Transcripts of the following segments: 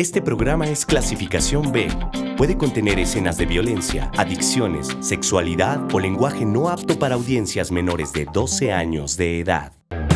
Este programa es clasificación B. Puede contener escenas de violencia, adicciones, sexualidad o lenguaje no apto para audiencias menores de 12 años de edad.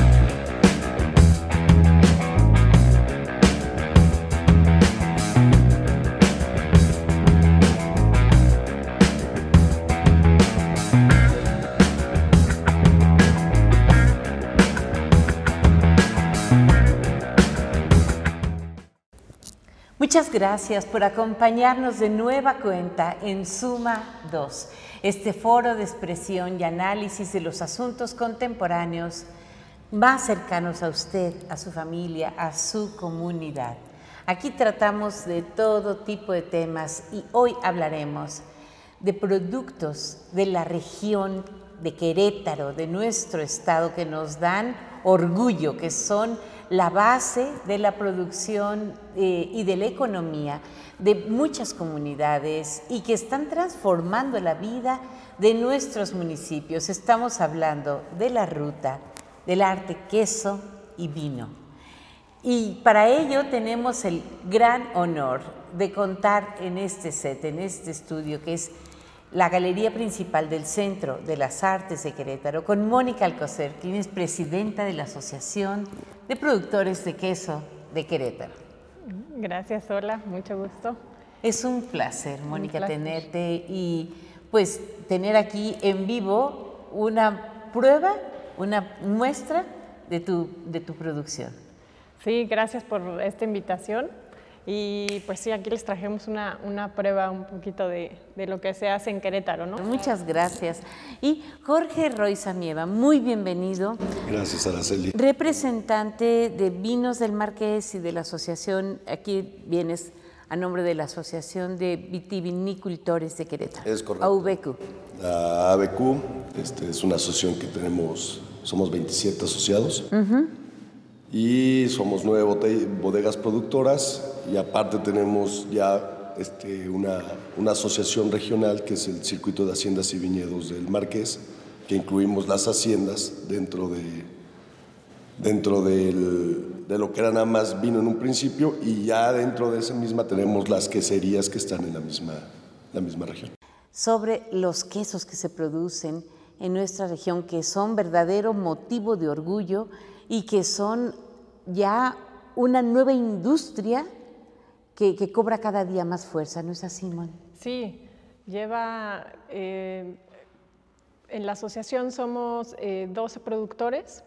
Muchas gracias por acompañarnos de nueva cuenta en Suma 2, este foro de expresión y análisis de los asuntos contemporáneos más cercanos a usted, a su familia, a su comunidad. Aquí tratamos de todo tipo de temas y hoy hablaremos de productos de la región de Querétaro, de nuestro estado, que nos dan orgullo, que son la base de la producción y de la economía de muchas comunidades y que están transformando la vida de nuestros municipios. Estamos hablando de la ruta, del arte, queso y vino. Y para ello tenemos el gran honor de contar en este set, en este estudio, que es la galería principal del Centro de las Artes de Querétaro, con Mónica Alcocer, quien es presidenta de la Asociación de Productores de Queso de Querétaro. Gracias, hola, mucho gusto. Es un placer, Mónica, tenerte y pues tener aquí en vivo una prueba, una muestra de tu producción. Sí, gracias por esta invitación. Y pues sí, aquí les trajimos una prueba un poquito de lo que se hace en Querétaro, ¿no? Muchas gracias. Y Jorge Roy Samieva, muy bienvenido. Gracias, Araceli. Representante de Vinos del Marqués y de la asociación, aquí vienes a nombre de la Asociación de Vitivinicultores de Querétaro. Es correcto. AVQ. La AVQ es una asociación que somos 27 asociados. Y somos 9 bodegas productoras y aparte tenemos ya una asociación regional que es el Circuito de Haciendas y Viñedos del Marqués, que incluimos las haciendas dentro de lo que era nada más vino en un principio, y ya dentro de esa misma tenemos las queserías que están en la misma región. Sobre los quesos que se producen en nuestra región, que son verdadero motivo de orgullo y que son ya una nueva industria que cobra cada día más fuerza, ¿no es así, Mon? Sí, en la asociación somos 12 productores.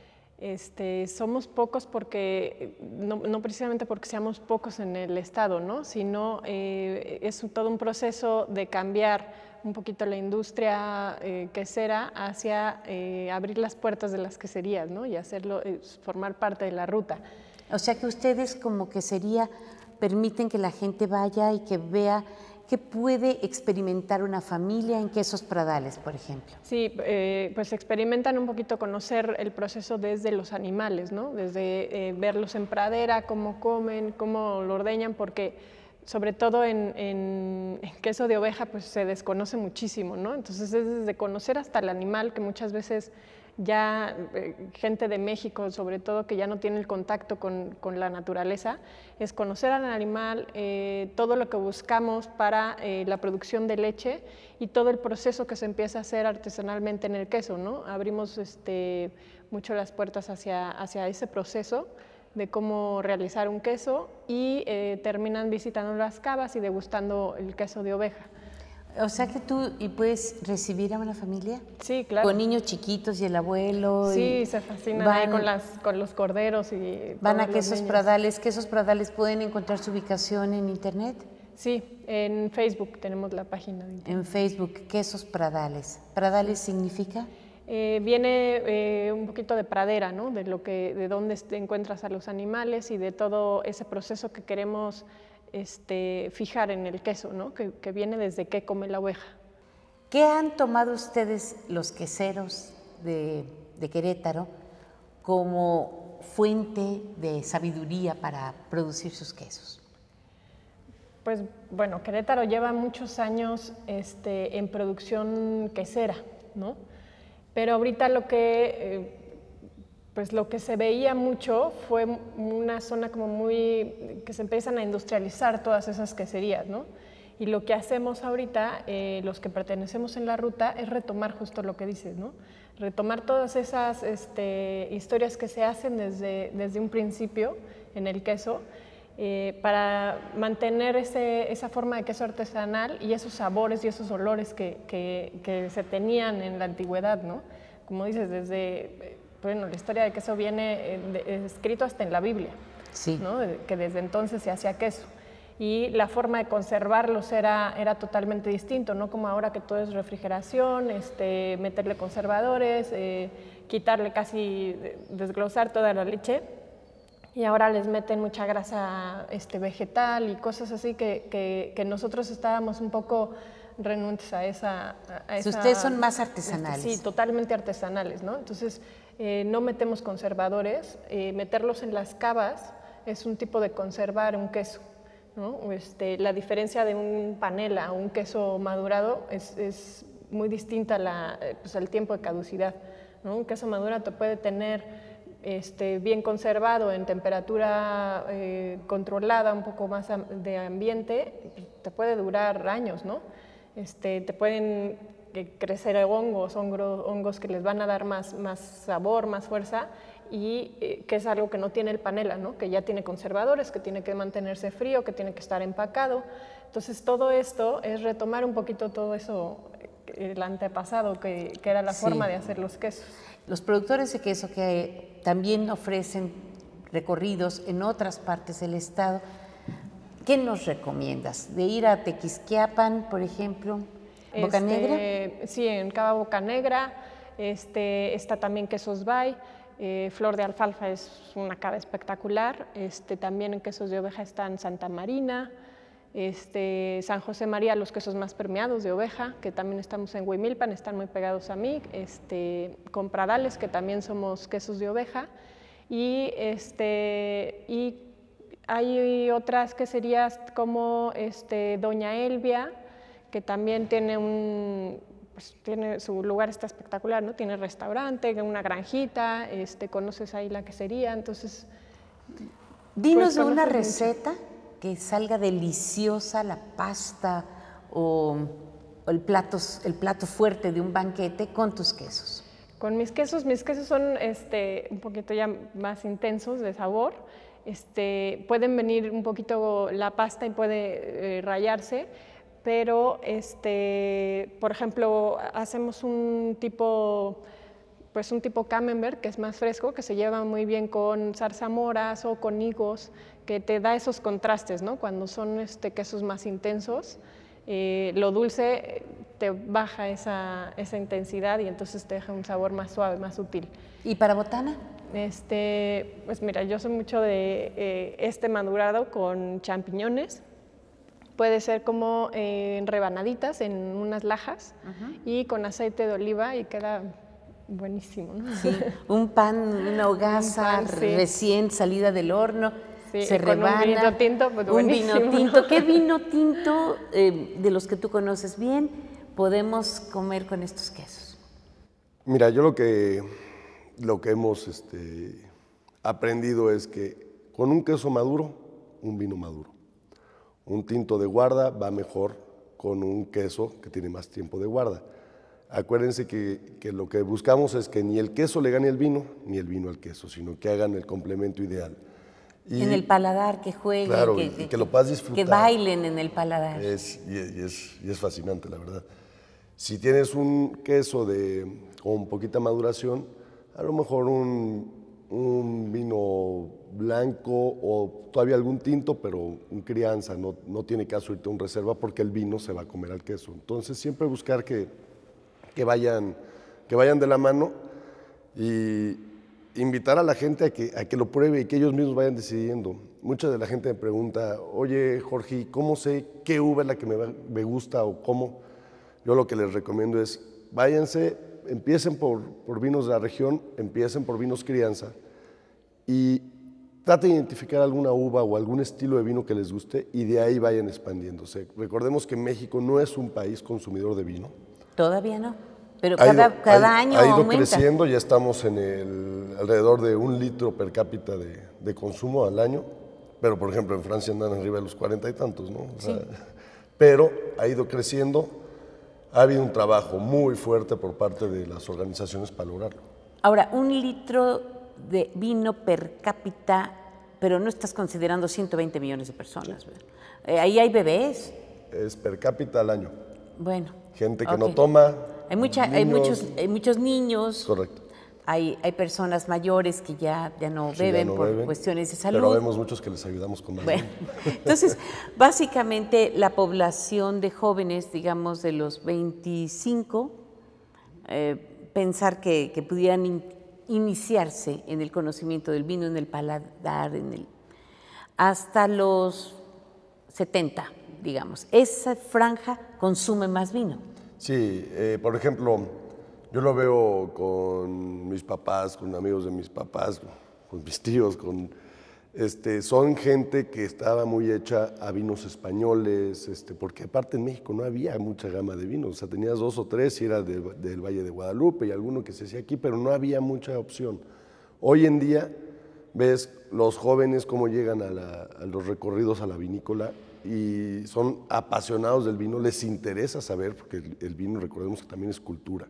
Somos pocos porque, no precisamente porque seamos pocos en el estado, ¿no? Sino es todo un proceso de cambiar un poquito la industria quesera hacia abrir las puertas de las queserías, ¿no? Y hacerlo, formar parte de la ruta. O sea que ustedes como quesería permiten que la gente vaya y que vea qué puede experimentar una familia en Quesos Pradales, por ejemplo. Sí, pues experimentan un poquito conocer el proceso desde los animales, ¿no? Desde verlos en pradera, cómo comen, cómo lo ordeñan, porque sobre todo en queso de oveja pues se desconoce muchísimo, ¿no? Entonces es desde conocer hasta el animal, que muchas veces ya gente de México, sobre todo, que ya no tiene el contacto con la naturaleza, es conocer al animal, todo lo que buscamos para la producción de leche y todo el proceso que se empieza a hacer artesanalmente en el queso, ¿no? Abrimos mucho las puertas hacia ese proceso de cómo realizar un queso y terminan visitando las cavas y degustando el queso de oveja. O sea que tú puedes recibir a una familia. Sí, claro. Con niños chiquitos y el abuelo. Sí, se fascinan ahí con los corderos y van a Quesos Pradales. ¿Quesos Pradales pueden encontrar su ubicación en internet? Sí, en Facebook tenemos la página de internet. En Facebook, Quesos Pradales. ¿Pradales significa? Viene un poquito de pradera, ¿no? De dónde encuentras a los animales y de todo ese proceso que queremos fijar en el queso, ¿no? Que viene desde qué come la oveja. ¿Qué han tomado ustedes los queseros de Querétaro como fuente de sabiduría para producir sus quesos? Pues bueno, Querétaro lleva muchos años en producción quesera, ¿no? Pero ahorita lo que pues lo que se veía mucho fue una zona como muy, que se empiezan a industrializar todas esas queserías, ¿no? Y lo que hacemos ahorita, los que pertenecemos en la ruta, es retomar justo lo que dices, ¿no? Retomar todas esas historias que se hacen desde un principio en el queso, para mantener esa forma de queso artesanal y esos sabores y esos olores que se tenían en la antigüedad, ¿no? Como dices, bueno, la historia del queso viene escrito hasta en la Biblia, sí, ¿no? Que desde entonces se hacía queso. Y la forma de conservarlos era totalmente distinto, no como ahora que todo es refrigeración, meterle conservadores, quitarle casi, desglosar toda la leche, y ahora les meten mucha grasa vegetal y cosas así que nosotros estábamos un poco renuentes a esa... Si ustedes son más artesanales. Sí, totalmente artesanales, ¿no? Entonces, no metemos conservadores, meterlos en las cavas es un tipo de conservar un queso, ¿no? La diferencia de un panela a un queso madurado es muy distinta al tiempo de caducidad, ¿no? Un queso madurado te puede tener bien conservado en temperatura controlada, un poco más de ambiente, te puede durar años, ¿no? Te pueden crecer hongos que les van a dar más sabor, más fuerza, y que es algo que no tiene el panela, ¿no? Que ya tiene conservadores, que tiene que mantenerse frío, que tiene que estar empacado. Entonces todo esto es retomar un poquito todo eso, el antepasado, que era la forma de hacer los quesos. Los productores de queso que también ofrecen recorridos en otras partes del estado, ¿qué nos recomiendas? ¿De ir a Tequisquiapan, por ejemplo? ¿Boca Negra? Sí, en Cava Boca Negra, está también Quesos Bay. Flor de Alfalfa es una cava espectacular, también en quesos de oveja están Santa Marina, San José María, los quesos más permeados de oveja, que también estamos en Huimilpan, están muy pegados a mí, Compradales, que también somos quesos de oveja, y hay otras queserías como Doña Elvia, que también tiene tiene su lugar, está espectacular, ¿no? Tiene restaurante, una granjita, conoces ahí la quesería, entonces... Dinos de una receta que salga deliciosa, la pasta o el plato fuerte de un banquete con tus quesos. Con mis quesos son un poquito ya más intensos de sabor, pueden venir un poquito la pasta y puede rayarse, pero por ejemplo hacemos un tipo camembert, que es más fresco, que se lleva muy bien con zarzamoras o con higos, que te da esos contrastes, ¿no? Cuando son quesos más intensos, lo dulce te baja esa intensidad y entonces te deja un sabor más suave, más sutil. ¿Y para botana? Pues mira, yo soy mucho de madurado con champiñones. Puede ser como en rebanaditas, en unas lajas, y con aceite de oliva, y queda buenísimo, ¿no? Sí, un pan, una hogaza recién salida del horno, se rebana. Un vino tinto, pues buenísimo. Un vino tinto. ¿Qué vino tinto de los que tú conoces bien podemos comer con estos quesos? Mira, yo lo que hemos aprendido es que con un queso maduro, un vino maduro. Un tinto de guarda va mejor con un queso que tiene más tiempo de guarda. Acuérdense que lo que buscamos es que ni el queso le gane al vino, ni el vino al queso, sino que hagan el complemento ideal. Y en el paladar, que jueguen, claro, que lo puedas disfrutar. Que bailen en el paladar. Y es fascinante, la verdad. Si tienes un queso con poquita maduración, a lo mejor un vino blanco o todavía algún tinto, pero un crianza, no tiene caso irte a un reserva porque el vino se va a comer al queso. Entonces siempre buscar que vayan de la mano y invitar a la gente a que lo pruebe y que ellos mismos vayan decidiendo. Mucha de la gente me pregunta, oye Jorge, ¿cómo sé qué uva es la que me gusta o cómo? Yo lo que les recomiendo es, váyanse, empiecen por vinos de la región, empiecen por vinos crianza y traten de identificar alguna uva o algún estilo de vino que les guste y de ahí vayan expandiéndose. Recordemos que México no es un país consumidor de vino. Todavía no. Pero cada año ha ido aumenta. creciendo, ya estamos en alrededor de 1 litro per cápita de consumo al año, pero por ejemplo en Francia andan arriba de los 40 y tantos, ¿no? O sea, pero ha ido creciendo, ha habido un trabajo muy fuerte por parte de las organizaciones para lograrlo. Ahora, 1 litro de vino per cápita, pero no estás considerando 120 millones de personas. Ahí hay bebés. Es per cápita al año. Bueno. Gente que no toma. Hay muchos niños. Correcto. Hay personas mayores que ya no beben por cuestiones de salud. Pero vemos muchos que les ayudamos con más. Bueno, entonces, básicamente la población de jóvenes, digamos de los 25, pensar que pudieran iniciarse en el conocimiento del vino, en el paladar, hasta los 70, digamos. Esa franja consume más vino. Sí, por ejemplo, yo lo veo con mis papás, con amigos de mis papás, con mis tíos, son gente que estaba muy hecha a vinos españoles, porque aparte en México no había mucha gama de vinos, o sea, tenías 2 o 3 y era del Valle de Guadalupe y alguno que se hacía aquí, pero no había mucha opción. Hoy en día ves los jóvenes cómo llegan a los recorridos a la vinícola y son apasionados del vino, les interesa saber, porque el vino, recordemos que también es cultura.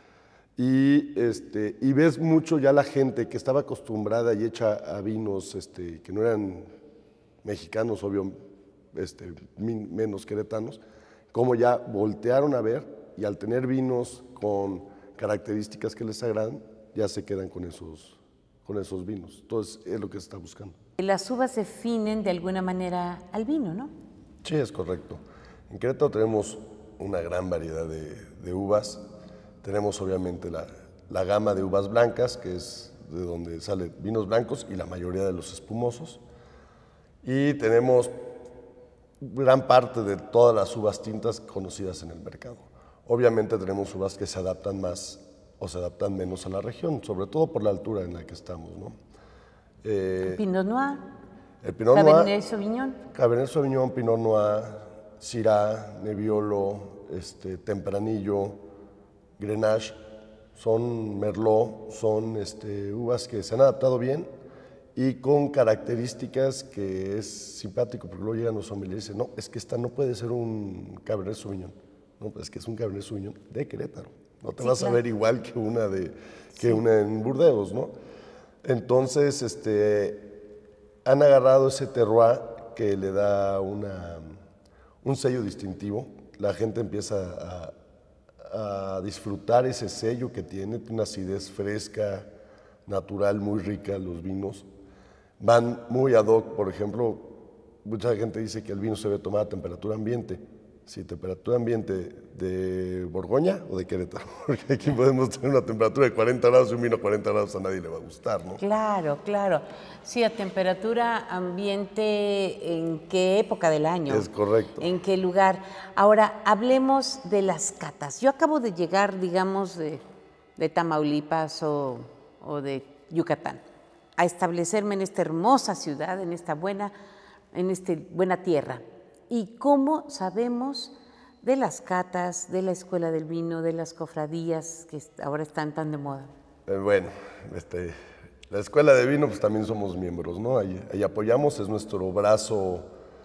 Y ves mucho ya la gente que estaba acostumbrada y hecha a vinos que no eran mexicanos, obvio, menos queretanos, como ya voltearon a ver y al tener vinos con características que les agradan, ya se quedan con esos vinos. Entonces es lo que se está buscando. Las uvas definen de alguna manera al vino, ¿no? Sí, es correcto. En Querétaro tenemos una gran variedad de uvas. Tenemos obviamente la gama de uvas blancas, que es de donde salen vinos blancos y la mayoría de los espumosos. Y tenemos gran parte de todas las uvas tintas conocidas en el mercado. Obviamente tenemos uvas que se adaptan más o se adaptan menos a la región, sobre todo por la altura en la que estamos, ¿no? Pinot Noir, el Pinot Cabernet Sauvignon. Cabernet Sauvignon, Pinot Noir, Syrah, Nebbiolo, Tempranillo, Grenache, son Merlot, son uvas que se han adaptado bien y con características que es simpático, porque luego llegan los sommeliers y dicen, no, es que esta no puede ser un Cabernet Sauvignon, no, es que es un Cabernet Sauvignon de Querétaro, no te vas a ver igual que una en Burdeos, ¿no? Entonces, han agarrado ese terroir que le da un sello distintivo, la gente empieza a disfrutar ese sello que tiene una acidez fresca, natural, muy rica, los vinos. Van muy ad hoc, por ejemplo, mucha gente dice que el vino se debe tomar a temperatura ambiente. Sí, temperatura ambiente de Borgoña o de Querétaro, porque aquí podemos tener una temperatura de 40 grados y un vino a 40 grados a nadie le va a gustar, ¿no? Claro, claro. Sí, a temperatura ambiente, ¿en qué época del año? Es correcto. ¿En qué lugar? Ahora, hablemos de las catas. Yo acabo de llegar, digamos, de Tamaulipas o de Yucatán, a establecerme en esta hermosa ciudad, en esta buena tierra. ¿Y cómo sabemos de las catas, de la Escuela del Vino, de las cofradías que ahora están tan de moda? Bueno, la Escuela de Vino, pues también somos miembros, ¿no? Ahí apoyamos, es nuestro brazo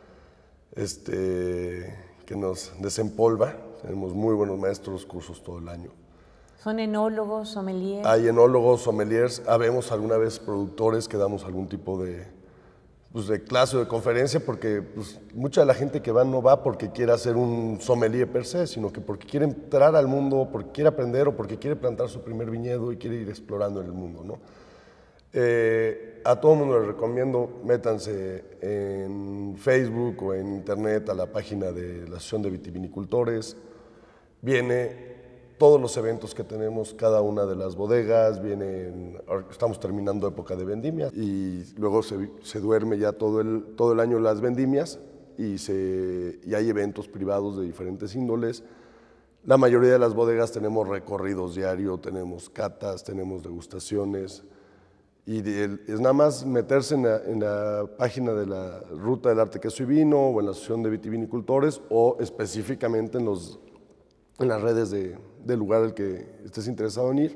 que nos desempolva. Tenemos muy buenos maestros, cursos todo el año. ¿Son enólogos, sommeliers? Hay enólogos, sommeliers, habemos alguna vez productores que damos algún tipo de clase o de conferencia, porque mucha de la gente que va no va porque quiere hacer un sommelier per se, sino que porque quiere entrar al mundo, porque quiere aprender o porque quiere plantar su primer viñedo y quiere ir explorando en el mundo, ¿no? A todo el mundo les recomiendo, métanse en Facebook o en internet a la página de la Asociación de Vitivinicultores. Viene todos los eventos que tenemos, cada una de las bodegas, estamos terminando época de vendimia y luego se duerme ya todo el año las vendimias y hay eventos privados de diferentes índoles. La mayoría de las bodegas tenemos recorridos diarios, tenemos catas, tenemos degustaciones y es nada más meterse en la página de la Ruta del Arte, Queso y Vino o en la Asociación de Vitivinicultores o específicamente en en las redes del lugar al que estés interesado en ir.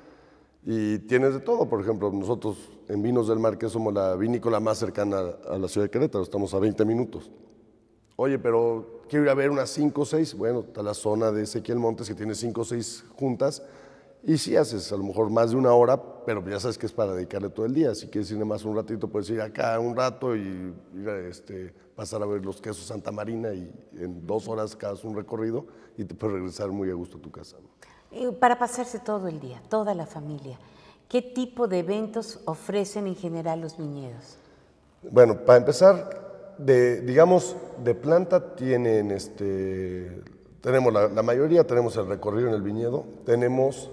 Y tienes de todo. Por ejemplo, nosotros en Vinos del Marqués somos la vinícola más cercana a la ciudad de Querétaro, estamos a 20 minutos. Oye, pero quiero ir a ver unas 5 o 6. Bueno, está la zona de Ezequiel Montes que tiene 5 o 6 juntas. Y sí haces a lo mejor más de una hora, pero ya sabes que es para dedicarle todo el día. Si quieres ir más un ratito, puedes ir acá un rato y ir a pasar a ver los quesos Santa Marina y en 2 horas hagas un recorrido y te puedes regresar muy a gusto a tu casa, ¿no? Para pasarse todo el día, toda la familia, ¿qué tipo de eventos ofrecen en general los viñedos? Bueno, para empezar, digamos, de planta tienen, tenemos la mayoría, tenemos el recorrido en el viñedo, tenemos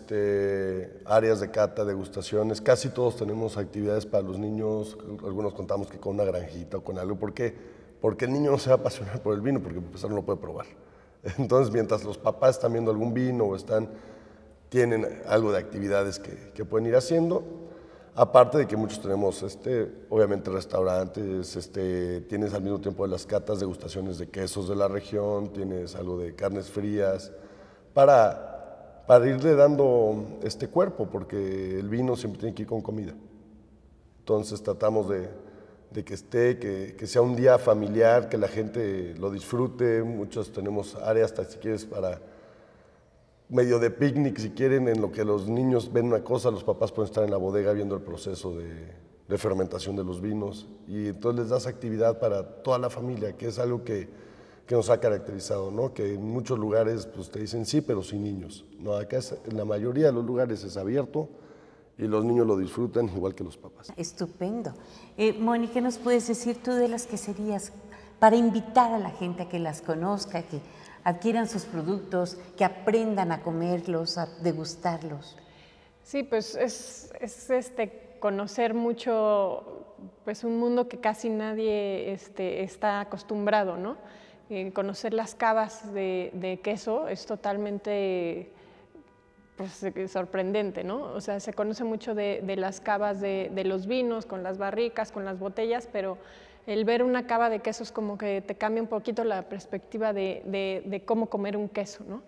áreas de cata, degustaciones, casi todos tenemos actividades para los niños, algunos contamos que con una granjita o con algo. ¿Por qué? Porque el niño no se va a apasionar por el vino, porque empezar no lo puede probar. Entonces, mientras los papás están viendo algún vino o tienen algo de actividades que pueden ir haciendo, aparte de que muchos tenemos, obviamente, restaurantes, tienes al mismo tiempo las catas, degustaciones de quesos de la región, tienes algo de carnes frías, para irle dando cuerpo, porque el vino siempre tiene que ir con comida. Entonces, tratamos de que sea un día familiar, que la gente lo disfrute. Muchos tenemos áreas, hasta si quieres, para medio de picnic, si quieren, en lo que los niños ven una cosa, los papás pueden estar en la bodega viendo el proceso de fermentación de los vinos, y entonces les das actividad para toda la familia, que es algo que nos ha caracterizado, ¿no? Que en muchos lugares pues, te dicen sí, pero sin niños. No, acá en la mayoría de los lugares es abierto, y los niños lo disfrutan igual que los papás. Estupendo. Moni, ¿qué nos puedes decir tú de las queserías para invitar a la gente a que las conozca, que adquieran sus productos, que aprendan a comerlos, a degustarlos? Sí, pues es conocer mucho, pues un mundo que casi nadie está acostumbrado, ¿no? Conocer las cavas de queso es totalmente pues, sorprendente, ¿no? O sea, se conoce mucho de las cavas de los vinos, con las barricas, con las botellas, pero el ver una cava de quesos como que te cambia un poquito la perspectiva de cómo comer un queso, ¿no?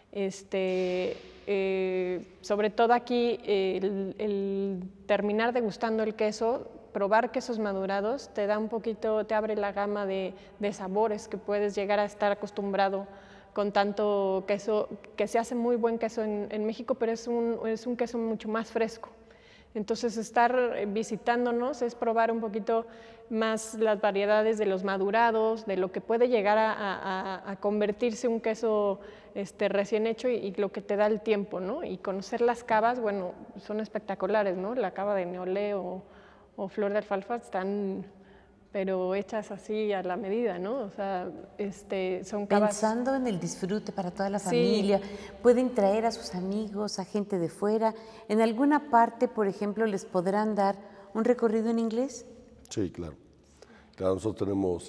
Sobre todo aquí, el terminar degustando el queso, probar quesos madurados, te da un poquito, te abre la gama de sabores que puedes llegar a estar acostumbrado con tanto queso, que se hace muy buen queso en México, pero es un queso mucho más fresco. Entonces, estar visitándonos es probar un poquito más las variedades de los madurados, de lo que puede llegar a convertirse un queso recién hecho y lo que te da el tiempo, ¿no? Y conocer las cavas, bueno, son espectaculares, ¿no? La cava de Neolé o Flor de Alfalfa están, pero hechas así a la medida, ¿no? O sea, son cavas... Pensando en el disfrute para toda la familia, sí. Pueden traer a sus amigos, a gente de fuera. ¿En alguna parte, por ejemplo, les podrán dar un recorrido en inglés? Sí, claro. Claro, nosotros tenemos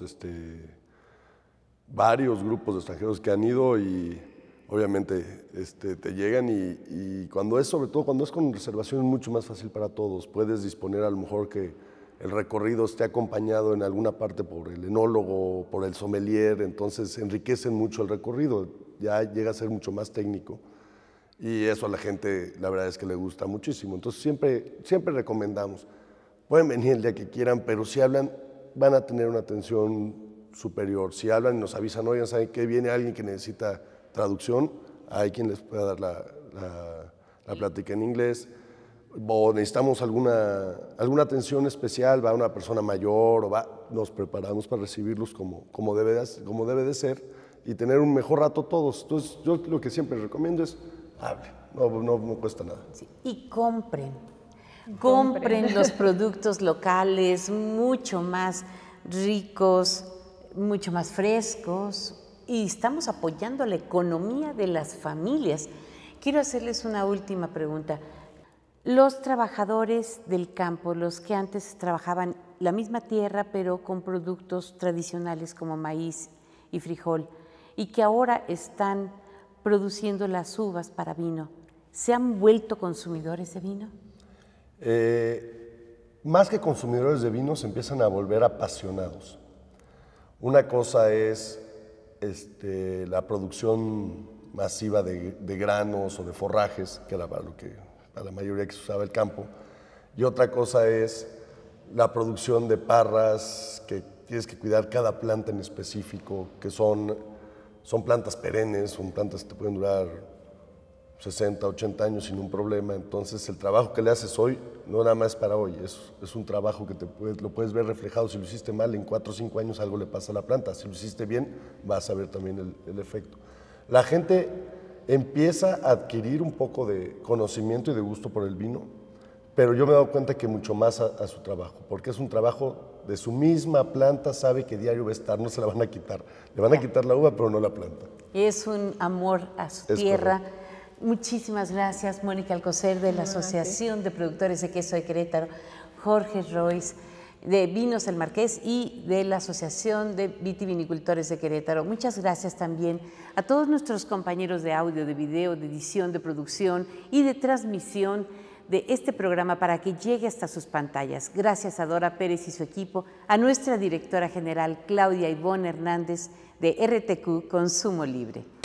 varios grupos de extranjeros que han ido y obviamente te llegan y sobre todo cuando es con reservación es mucho más fácil para todos. Puedes disponer a lo mejor que el recorrido esté acompañado en alguna parte por el enólogo, por el sommelier, entonces enriquecen mucho el recorrido, ya llega a ser mucho más técnico y eso a la gente la verdad es que le gusta muchísimo. Entonces siempre recomendamos, pueden venir el día que quieran, pero si hablan van a tener una atención superior. Si hablan y nos avisan, oigan, ¿saben qué? Viene alguien que necesita traducción, hay quien les pueda dar la plática en inglés, o necesitamos alguna atención especial, va una persona mayor, nos preparamos para recibirlos como debe de ser y tener un mejor rato todos. Entonces, yo lo que siempre recomiendo es, hable, no cuesta nada. Sí. Y compren los productos locales, mucho más ricos, mucho más frescos, y estamos apoyando la economía de las familias. Quiero hacerles una última pregunta. Los trabajadores del campo, los que antes trabajaban la misma tierra, pero con productos tradicionales como maíz y frijol, y que ahora están produciendo las uvas para vino, ¿se han vuelto consumidores de vino? Más que consumidores de vino, se empiezan a volver apasionados. Una cosa es la producción masiva de granos o de forrajes, que era para la mayoría que se usaba el campo. Y otra cosa es la producción de parras, que tienes que cuidar cada planta en específico, que son plantas perennes, son plantas que te pueden durar 60, 80 años sin un problema. Entonces el trabajo que le haces hoy no nada más para hoy, es un trabajo que lo puedes ver reflejado. Si lo hiciste mal, en 4 o 5 años algo le pasa a la planta. Si lo hiciste bien, vas a ver también el efecto. La gente empieza a adquirir un poco de conocimiento y de gusto por el vino, pero yo me he dado cuenta que mucho más a su trabajo, porque es un trabajo de su misma planta, sabe que diario va a estar, no se la van a quitar. Le van a quitar la uva, pero no la planta. Es un amor a su tierra. Correcto. Muchísimas gracias, Mónica Alcocer, de la Asociación de Productores de Queso de Querétaro, Jorge Royce, de Vinos El Marqués, y de la Asociación de Vitivinicultores de Querétaro. Muchas gracias también a todos nuestros compañeros de audio, de video, de edición, de producción y de transmisión de este programa para que llegue hasta sus pantallas. Gracias a Dora Pérez y su equipo, a nuestra directora general Claudia Ivonne Hernández de RTQ Consumo Libre.